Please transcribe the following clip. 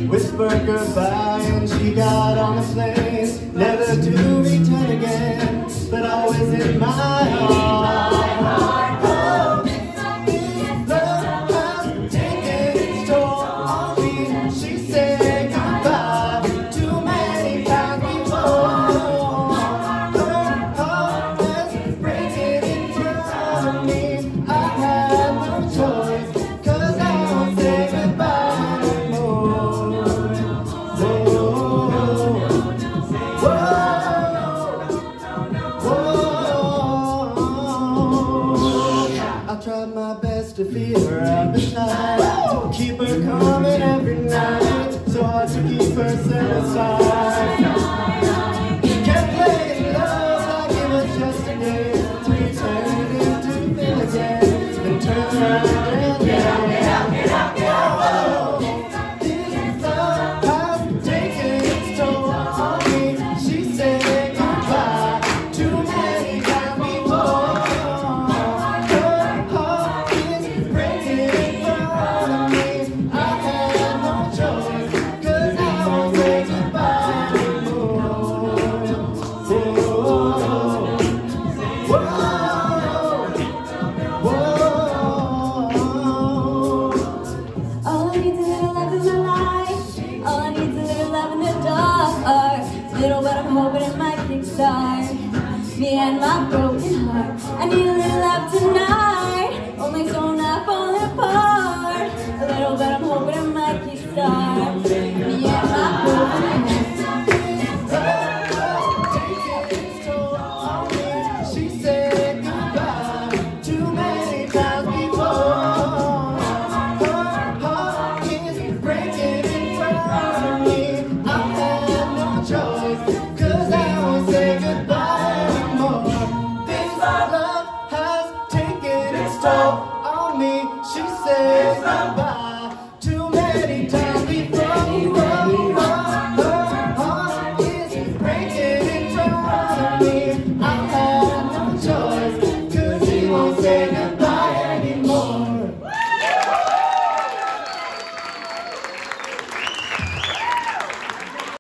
whispered goodbye and she got on a plane, never to return again, but always in my heart. Oh, this love has taken its toll on me. She said goodbye too many times before. Her heart was breaking in front of me. I had no choice, 'cause I won't say goodbye no more. I tried my best to feel her out this night, keep her coming every night, so hard to keep her set aside. Kept playing love like it was just a game, to turn it into feel again, then turn around and this love has taken its toll on me. She said goodbye too many times before. Little, but I'm hoping it might kickstart me and my broken heart. I need a little love tonight, only so I'm not falling apart. A little, but I'm hoping it might kickstart me and my broken heart. She said goodbye too many times before. Her heart is breaking in front of me. I had no choice, 'cause I won't say goodbye anymore. This love has taken its toll on me. She said goodbye too many times before. Her heart is breaking in front of me.